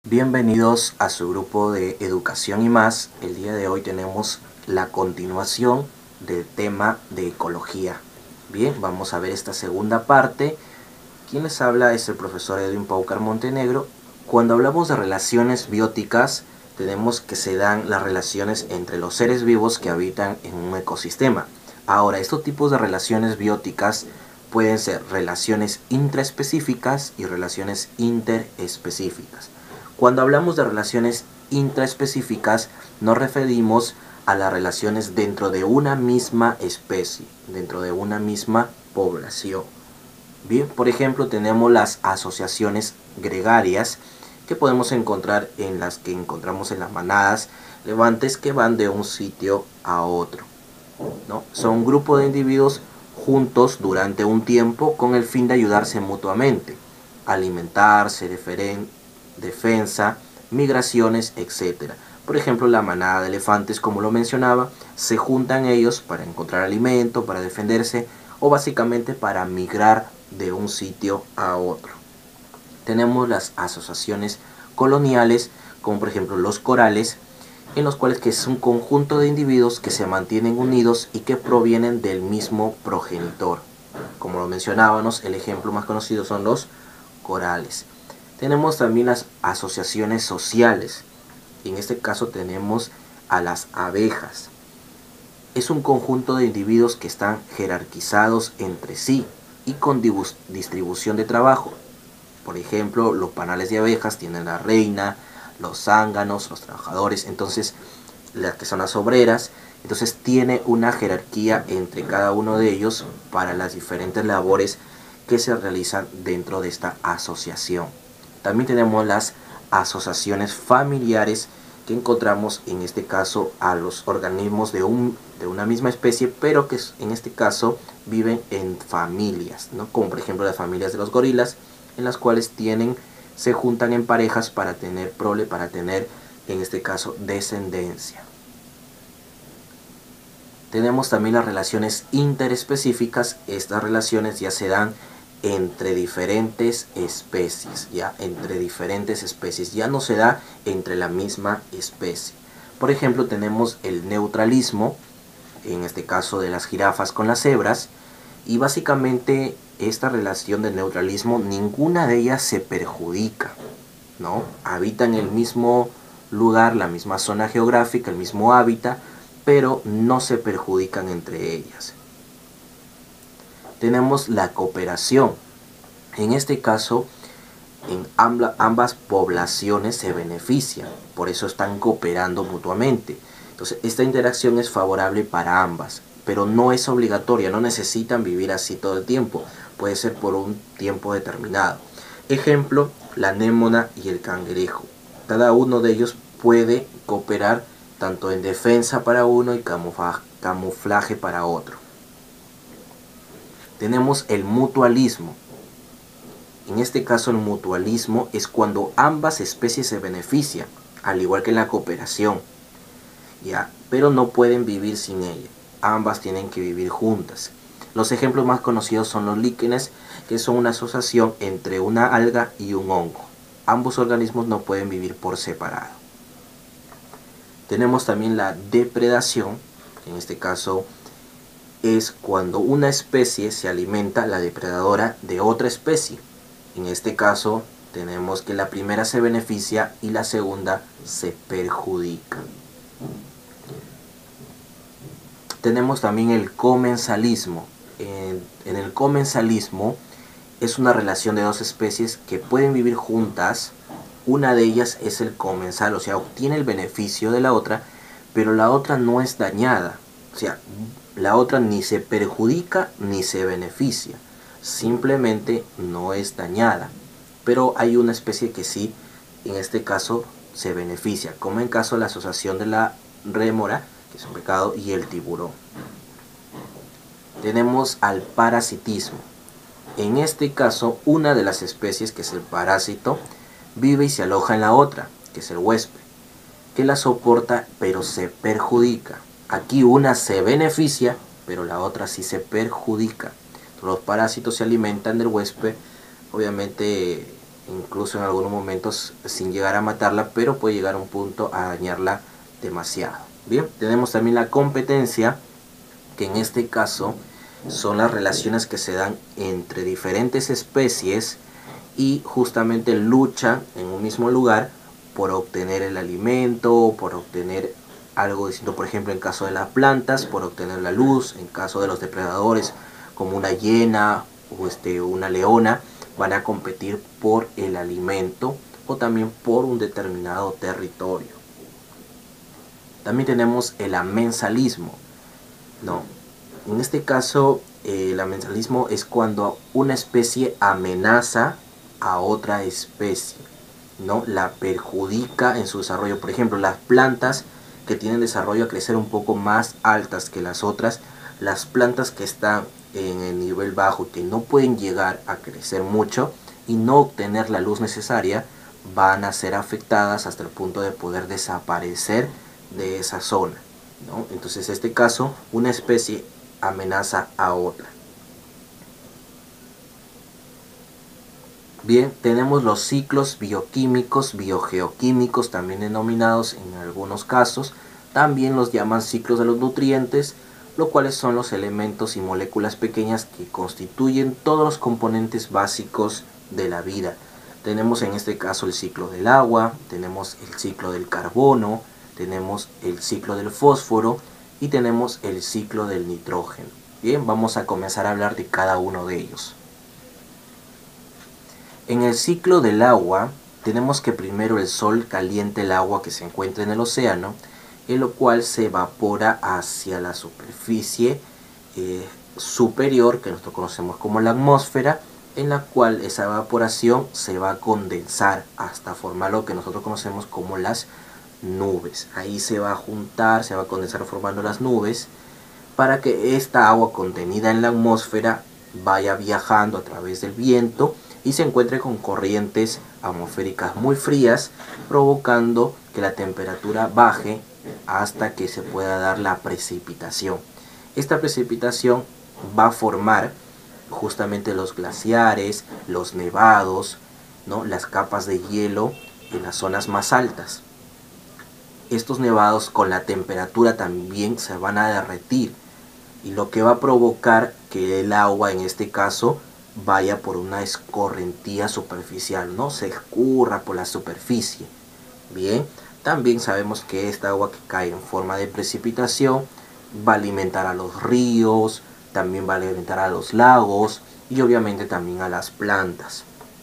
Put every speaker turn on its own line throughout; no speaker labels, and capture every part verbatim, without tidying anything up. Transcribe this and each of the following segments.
Bienvenidos a su grupo de Educación y Más. El día de hoy tenemos la continuación del tema de ecología. Bien, vamos a ver esta segunda parte. Quien les habla es el profesor Edwin Paucar Montenegro. Cuando hablamos de relaciones bióticas, tenemos que se dan las relaciones entre los seres vivos que habitan en un ecosistema. Ahora, estos tipos de relaciones bióticas pueden ser relaciones intraespecíficas y relaciones interespecíficas. Cuando hablamos de relaciones intraespecíficas, nos referimos a las relaciones dentro de una misma especie, dentro de una misma población. Bien, por ejemplo, tenemos las asociaciones gregarias que podemos encontrar en las que encontramos en las manadas levantes que van de un sitio a otro, ¿no? Son un grupo de individuos juntos durante un tiempo con el fin de ayudarse mutuamente, alimentarse, deferen, defensa, migraciones, etcétera. Por ejemplo, la manada de elefantes, como lo mencionaba, se juntan ellos para encontrar alimento, para defenderse o básicamente para migrar de un sitio a otro. Tenemos las asociaciones coloniales, como por ejemplo los corales, en los cuales que es un conjunto de individuos que se mantienen unidos y que provienen del mismo progenitor. Como lo mencionábamos, el ejemplo más conocido son los corales. Tenemos también las asociaciones sociales. En este caso tenemos a las abejas. Es un conjunto de individuos que están jerarquizados entre sí y con distribución de trabajo. Por ejemplo, los panales de abejas tienen la reina, los zánganos, los trabajadores, entonces las que son las obreras. Entonces tiene una jerarquía entre cada uno de ellos para las diferentes labores que se realizan dentro de esta asociación. También tenemos las asociaciones familiares, que encontramos en este caso a los organismos de, un, de una misma especie, pero que en este caso viven en familias, ¿no? Como por ejemplo las familias de los gorilas, en las cuales tienen, se juntan en parejas para tener prole, para tener en este caso descendencia. Tenemos también las relaciones interespecíficas. Estas relaciones ya se dan entre diferentes especies, ya entre diferentes especies, ya no se da entre la misma especie. Por ejemplo, tenemos el neutralismo, en este caso de las jirafas con las cebras, y básicamente esta relación de neutralismo, ninguna de ellas se perjudica, ¿no? Habitan el mismo lugar, la misma zona geográfica, el mismo hábitat, pero no se perjudican entre ellas. Tenemos la cooperación. En este caso, en ambas poblaciones se benefician, por eso están cooperando mutuamente. Entonces, esta interacción es favorable para ambas, pero no es obligatoria, no necesitan vivir así todo el tiempo, puede ser por un tiempo determinado. Ejemplo, la anémona y el cangrejo. Cada uno de ellos puede cooperar tanto en defensa para uno y camuflaje para otro. Tenemos el mutualismo. En este caso el mutualismo es cuando ambas especies se benefician, al igual que en la cooperación, ¿ya? Pero no pueden vivir sin ella. Ambas tienen que vivir juntas. Los ejemplos más conocidos son los líquenes, que son una asociación entre una alga y un hongo. Ambos organismos no pueden vivir por separado. Tenemos también la depredación. En este caso es cuando una especie se alimenta la depredadora de otra especie. En este caso tenemos que la primera se beneficia y la segunda se perjudica. Tenemos también el comensalismo. En, en el comensalismo es una relación de dos especies que pueden vivir juntas. Una de ellas es el comensal, o sea, obtiene el beneficio de la otra, pero la otra no es dañada. O sea, la otra ni se perjudica ni se beneficia, simplemente no es dañada. Pero hay una especie que sí, en este caso, se beneficia, como en caso de la asociación de la rémora, que es un pecado, y el tiburón. Tenemos al parasitismo. En este caso, una de las especies, que es el parásito, vive y se aloja en la otra, que es el huésped, que la soporta pero se perjudica. Aquí una se beneficia, pero la otra sí se perjudica. Los parásitos se alimentan del huésped, obviamente incluso en algunos momentos sin llegar a matarla, pero puede llegar a un punto a dañarla demasiado. Bien, tenemos también la competencia, que en este caso son las relaciones que se dan entre diferentes especies y justamente luchan en un mismo lugar por obtener el alimento, por obtener algo distinto. Por ejemplo, en caso de las plantas, por obtener la luz. En caso de los depredadores, como una hiena o este, una leona, van a competir por el alimento o también por un determinado territorio. También tenemos el amensalismo. No, en este caso eh, el amensalismo es cuando una especie amenaza a otra especie, ¿no? La perjudica en su desarrollo. Por ejemplo, las plantas que tienen desarrollo a crecer un poco más altas que las otras, las plantas que están en el nivel bajo, que no pueden llegar a crecer mucho y no obtener la luz necesaria, van a ser afectadas hasta el punto de poder desaparecer de esa zona, ¿no? Entonces, en este caso, una especie amenaza a otra. Bien, tenemos los ciclos bioquímicos, biogeoquímicos, también denominados en algunos casos. También los llaman ciclos de los nutrientes, los cuales son los elementos y moléculas pequeñas que constituyen todos los componentes básicos de la vida. Tenemos en este caso el ciclo del agua, tenemos el ciclo del carbono, tenemos el ciclo del fósforo y tenemos el ciclo del nitrógeno. Bien, vamos a comenzar a hablar de cada uno de ellos. En el ciclo del agua, tenemos que primero el sol calienta el agua que se encuentra en el océano, en lo cual se evapora hacia la superficie eh, superior, que nosotros conocemos como la atmósfera, en la cual esa evaporación se va a condensar hasta formar lo que nosotros conocemos como las nubes. Ahí se va a juntar, se va a condensar formando las nubes, para que esta agua contenida en la atmósfera vaya viajando a través del viento y se encuentre con corrientes atmosféricas muy frías, provocando que la temperatura baje hasta que se pueda dar la precipitación. Esta precipitación va a formar justamente los glaciares, los nevados, ¿no? Las capas de hielo en las zonas más altas. Estos nevados con la temperatura también se van a derretir, y lo que va a provocar que el agua en este caso vaya por una escorrentía superficial, no se escurra por la superficie. Bien, también sabemos que esta agua que cae en forma de precipitación va a alimentar a los ríos, también va a alimentar a los lagos y obviamente también a las plantas.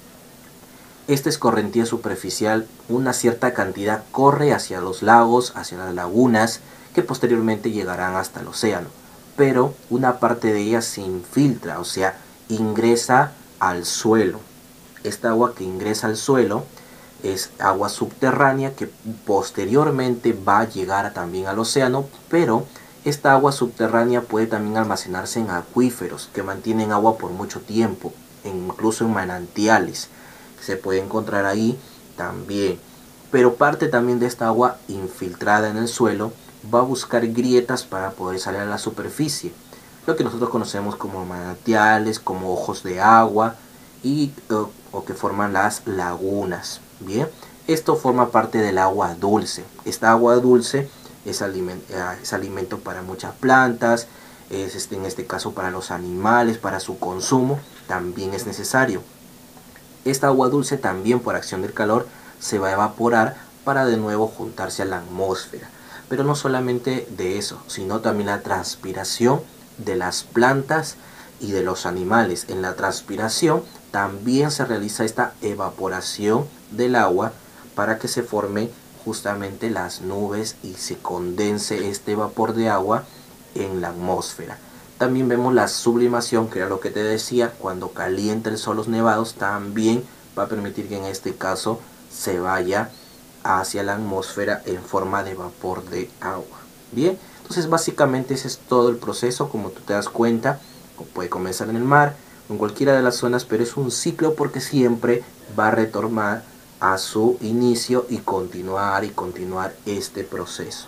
Esta escorrentía superficial, una cierta cantidad corre hacia los lagos, hacia las lagunas, que posteriormente llegarán hasta el océano, pero una parte de ella se infiltra, o sea, ingresa al suelo. Esta agua que ingresa al suelo es agua subterránea que posteriormente va a llegar también al océano, pero esta agua subterránea puede también almacenarse en acuíferos que mantienen agua por mucho tiempo, incluso en manantiales. Se puede encontrar ahí también, pero parte también de esta agua infiltrada en el suelo va a buscar grietas para poder salir a la superficie, lo que nosotros conocemos como manantiales, como ojos de agua y o, o que forman las lagunas. Bien, esto forma parte del agua dulce. Esta agua dulce es alimento, es alimento para muchas plantas, es este, en este caso para los animales, para su consumo también es necesario. Esta agua dulce también por acción del calor se va a evaporar para de nuevo juntarse a la atmósfera. Pero no solamente de eso, sino también la transpiración de las plantas y de los animales. En la transpiración también se realiza esta evaporación del agua para que se formen justamente las nubes y se condense este vapor de agua en la atmósfera. También vemos la sublimación, que era lo que te decía, cuando calienta el sol los nevados, también va a permitir que en este caso se vaya hacia la atmósfera en forma de vapor de agua. Bien, entonces básicamente ese es todo el proceso. Como tú te das cuenta, puede comenzar en el mar, en cualquiera de las zonas, pero es un ciclo porque siempre va a retornar a su inicio y continuar y continuar este proceso.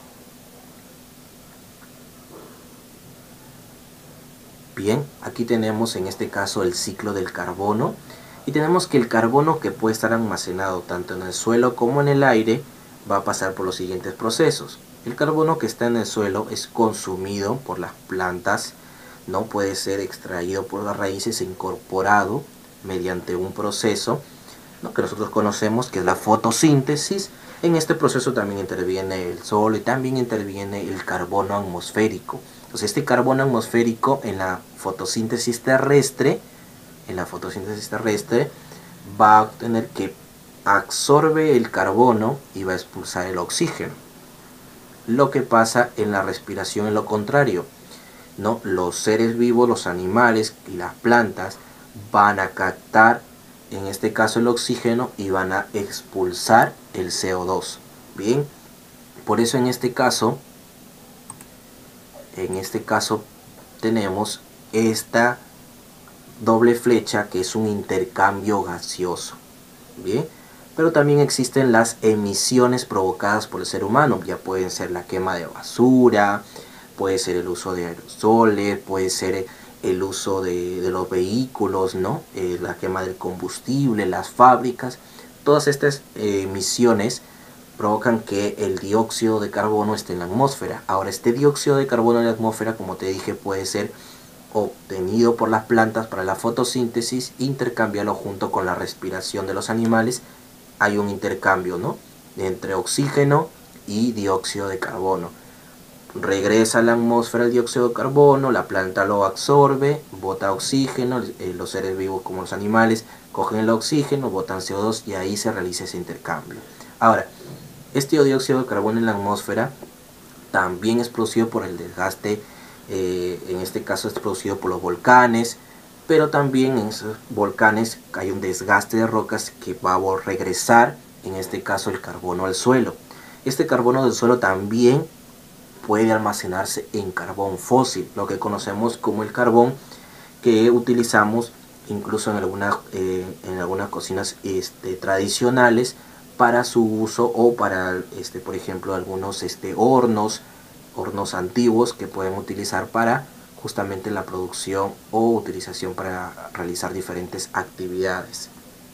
Bien, aquí tenemos en este caso el ciclo del carbono. Y tenemos que el carbono que puede estar almacenado tanto en el suelo como en el aire va a pasar por los siguientes procesos. El carbono que está en el suelo es consumido por las plantas, no puede ser extraído por las raíces e incorporado mediante un proceso, ¿no?, que nosotros conocemos, que es la fotosíntesis. En este proceso también interviene el sol y también interviene el carbono atmosférico. Entonces este carbono atmosférico en la fotosíntesis terrestre, en la fotosíntesis terrestre va a tener que absorbe el carbono y va a expulsar el oxígeno. Lo que pasa en la respiración es lo contrario, ¿no? Los seres vivos, los animales y las plantas van a captar, en este caso, el oxígeno y van a expulsar el C O dos. Bien, por eso en este caso, en este caso tenemos esta doble flecha, que es un intercambio gaseoso. Bien, pero también existen las emisiones provocadas por el ser humano. Ya pueden ser la quema de basura, puede ser el uso de aerosoles, puede ser el uso de, de los vehículos, ¿no? Eh, la quema del combustible, las fábricas. Todas estas eh, emisiones provocan que el dióxido de carbono esté en la atmósfera. Ahora, este dióxido de carbono en la atmósfera, como te dije, puede ser obtenido por las plantas para la fotosíntesis, intercambiarlo junto con la respiración de los animales. Hay un intercambio, ¿no?, entre oxígeno y dióxido de carbono. Regresa a la atmósfera el dióxido de carbono, la planta lo absorbe, bota oxígeno, eh, los seres vivos como los animales cogen el oxígeno, botan C O dos y ahí se realiza ese intercambio. Ahora, este dióxido de carbono en la atmósfera también es producido por el desgaste, eh, en este caso es producido por los volcanes, pero también en esos volcanes hay un desgaste de rocas que va a regresar, en este caso, el carbono al suelo. Este carbono del suelo también puede almacenarse en carbón fósil, lo que conocemos como el carbón que utilizamos incluso en algunas, eh, en algunas cocinas este, tradicionales para su uso, o para, este, por ejemplo, algunos este, hornos, hornos antiguos que pueden utilizar para justamente la producción o utilización para realizar diferentes actividades.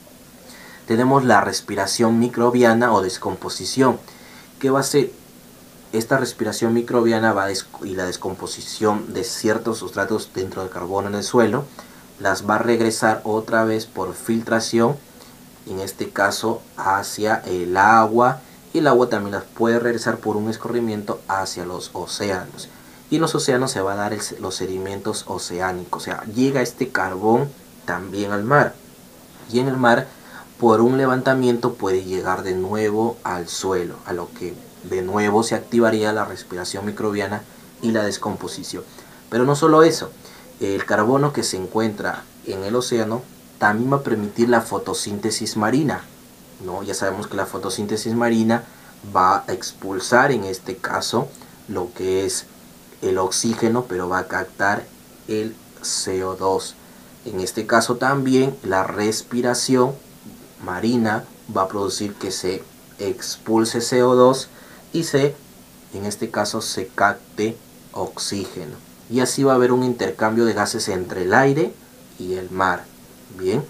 Tenemos la respiración microbiana o descomposición, que va a ser esta respiración microbiana va y la descomposición de ciertos sustratos dentro del carbono en el suelo, las va a regresar otra vez por filtración, en este caso hacia el agua, y el agua también las puede regresar por un escurrimiento hacia los océanos, y en los océanos se va a dar el, los sedimentos oceánicos. O sea, llega este carbón también al mar, y en el mar por un levantamiento puede llegar de nuevo al suelo, a lo que de nuevo se activaría la respiración microbiana y la descomposición. Pero no solo eso, el carbono que se encuentra en el océano también va a permitir la fotosíntesis marina, ¿no? Ya sabemos que la fotosíntesis marina va a expulsar, en este caso, lo que es el oxígeno, pero va a captar el C O dos. En este caso también la respiración marina va a producir que se expulse C O dos y se, en este caso, se capte oxígeno. Y así va a haber un intercambio de gases entre el aire y el mar. Bien.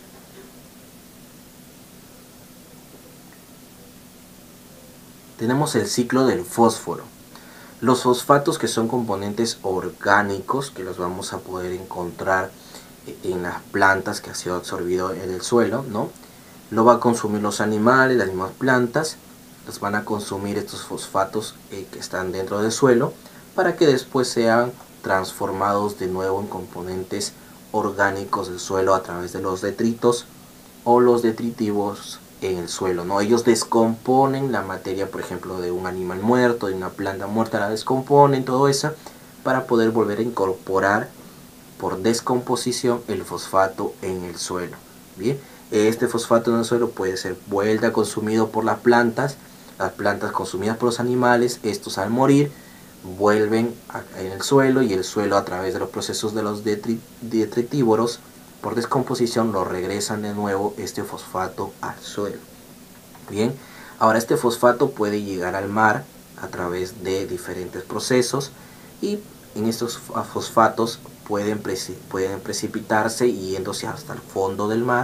Tenemos el ciclo del fósforo. Los fosfatos, que son componentes orgánicos que los vamos a poder encontrar en las plantas, que ha sido absorbido en el suelo, ¿no? Lo va a consumir los animales, las mismas plantas, los van a consumir estos fosfatos eh, que están dentro del suelo, para que después sean transformados de nuevo en componentes orgánicos del suelo a través de los detritos o los detritivos en el suelo, ¿no? Ellos descomponen la materia, por ejemplo, de un animal muerto, de una planta muerta, la descomponen, todo eso, para poder volver a incorporar por descomposición el fosfato en el suelo. Bien, este fosfato en el suelo puede ser vuelta consumido por las plantas, las plantas consumidas por los animales, estos al morir vuelven a, en el suelo, y el suelo, a través de los procesos de los detri, detritívoros por descomposición, lo regresan de nuevo este fosfato al suelo. Bien, ahora este fosfato puede llegar al mar a través de diferentes procesos, y en estos fosfatos pueden, preci pueden precipitarse yéndose hasta el fondo del mar,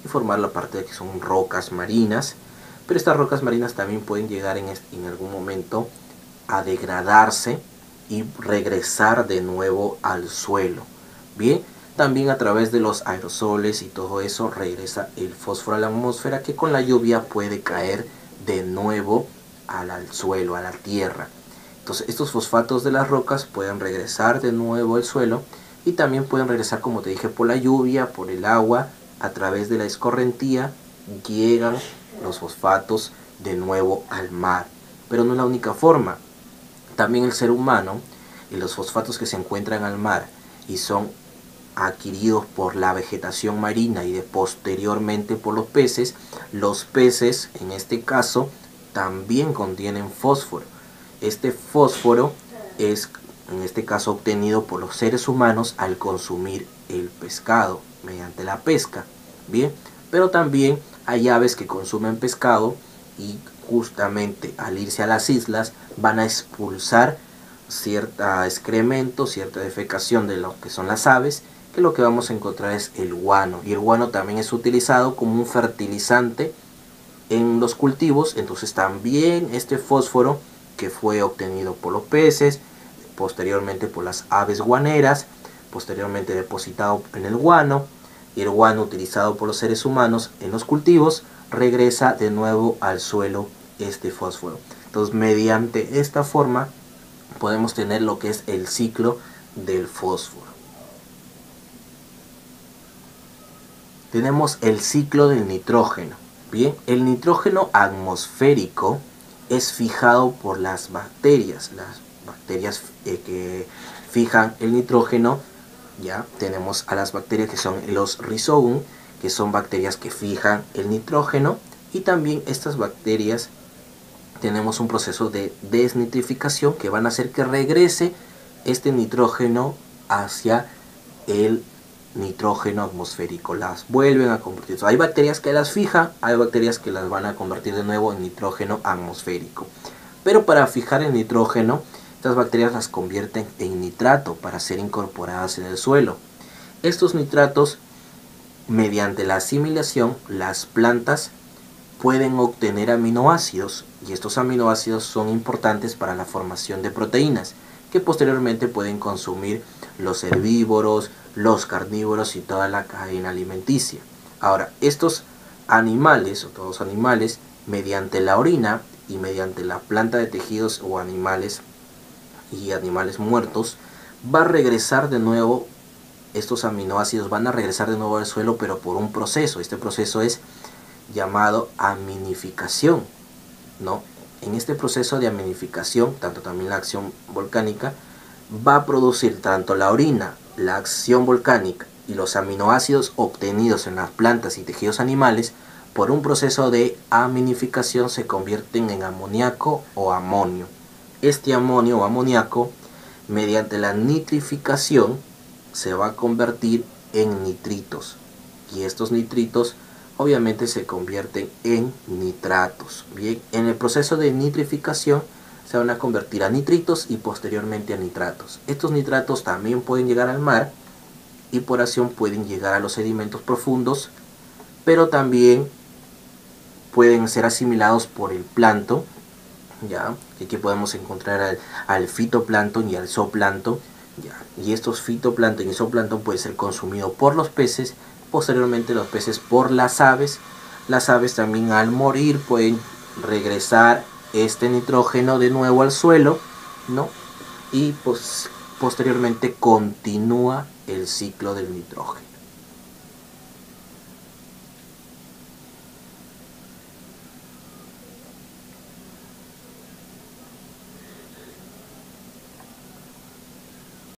y formar la parte de que son rocas marinas. Pero estas rocas marinas también pueden llegar en, en algún momento a degradarse y regresar de nuevo al suelo. Bien, también a través de los aerosoles y todo eso regresa el fósforo a la atmósfera, que con la lluvia puede caer de nuevo al, al suelo, a la tierra. Entonces estos fosfatos de las rocas pueden regresar de nuevo al suelo y también pueden regresar, como te dije, por la lluvia, por el agua, a través de la escorrentía llegan los fosfatos de nuevo al mar. Pero no es la única forma. También el ser humano y los fosfatos que se encuentran al mar y son adquiridos por la vegetación marina y de posteriormente por los peces, los peces en este caso también contienen fósforo. Este fósforo es en este caso obtenido por los seres humanos al consumir el pescado mediante la pesca. Bien, pero también hay aves que consumen pescado y justamente al irse a las islas van a expulsar cierta excremento, cierta defecación de lo que son las aves, que lo que vamos a encontrar es el guano, y el guano también es utilizado como un fertilizante en los cultivos. Entonces también este fósforo que fue obtenido por los peces, posteriormente por las aves guaneras, posteriormente depositado en el guano, y el guano utilizado por los seres humanos en los cultivos, regresa de nuevo al suelo este fósforo. Entonces mediante esta forma podemos tener lo que es el ciclo del fósforo. Tenemos el ciclo del nitrógeno. Bien, el nitrógeno atmosférico es fijado por las bacterias, las bacterias eh, que fijan el nitrógeno. Ya tenemos a las bacterias que son los Rhizobium, que son bacterias que fijan el nitrógeno, y también estas bacterias tenemos un proceso de desnitrificación que van a hacer que regrese este nitrógeno hacia el nitrógeno atmosférico, las vuelven a convertir. Hay bacterias que las fijan, hay bacterias que las van a convertir de nuevo en nitrógeno atmosférico. Pero para fijar el nitrógeno, estas bacterias las convierten en nitrato para ser incorporadas en el suelo. Estos nitratos, mediante la asimilación, las plantas pueden obtener aminoácidos, y estos aminoácidos son importantes para la formación de proteínas, que posteriormente pueden consumir los herbívoros, los carnívoros y toda la cadena alimenticia. Ahora, estos animales, o todos los animales, mediante la orina y mediante la planta de tejidos o animales y animales muertos, va a regresar de nuevo, estos aminoácidos van a regresar de nuevo al suelo, pero por un proceso. Este proceso es llamado aminificación, ¿no? En este proceso de aminificación, tanto también la acción volcánica, va a producir tanto la orina, la acción volcánica y los aminoácidos obtenidos en las plantas y tejidos animales, por un proceso de aminificación se convierten en amoníaco o amonio. Este amonio o amoníaco, mediante la nitrificación, se va a convertir en nitritos, y estos nitritos obviamente se convierten en nitratos. Bien, en el proceso de nitrificación se van a convertir a nitritos y posteriormente a nitratos. Estos nitratos también pueden llegar al mar y por acción pueden llegar a los sedimentos profundos, pero también pueden ser asimilados por el plancton, ya, aquí podemos encontrar al, al fitoplancton y al zooplancton, ya, y estos fitoplancton y zooplancton pueden ser consumidos por los peces, posteriormente los peces por las aves. Las aves también al morir pueden regresar este nitrógeno de nuevo al suelo, ¿no? Y pues, posteriormente continúa el ciclo del nitrógeno.